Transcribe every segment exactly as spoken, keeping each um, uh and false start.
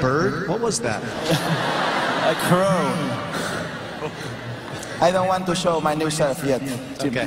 bird? What was that? A crow. I don't want to show my new self yet. Okay.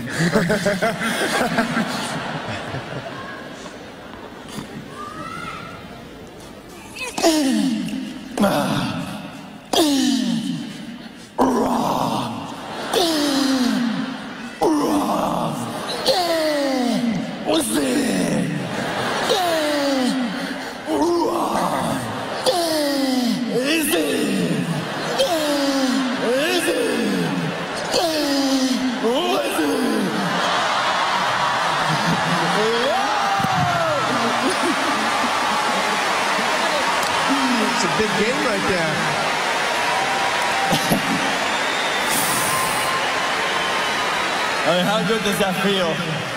It's a big game right there. I mean, how good does that feel?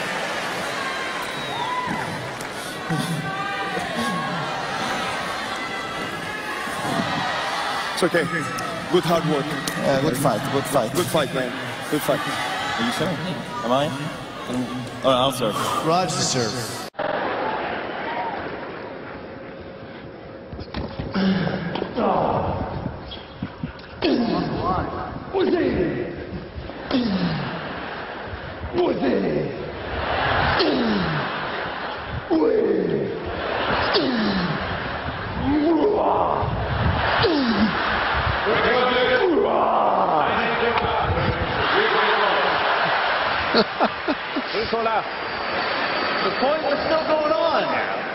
It's okay. Good hard work. Uh, good fight, good fight. Good fight, man. Good fight. Are you sure? Am I? Oh, I'll serve. Raj to serve. The point was still going on.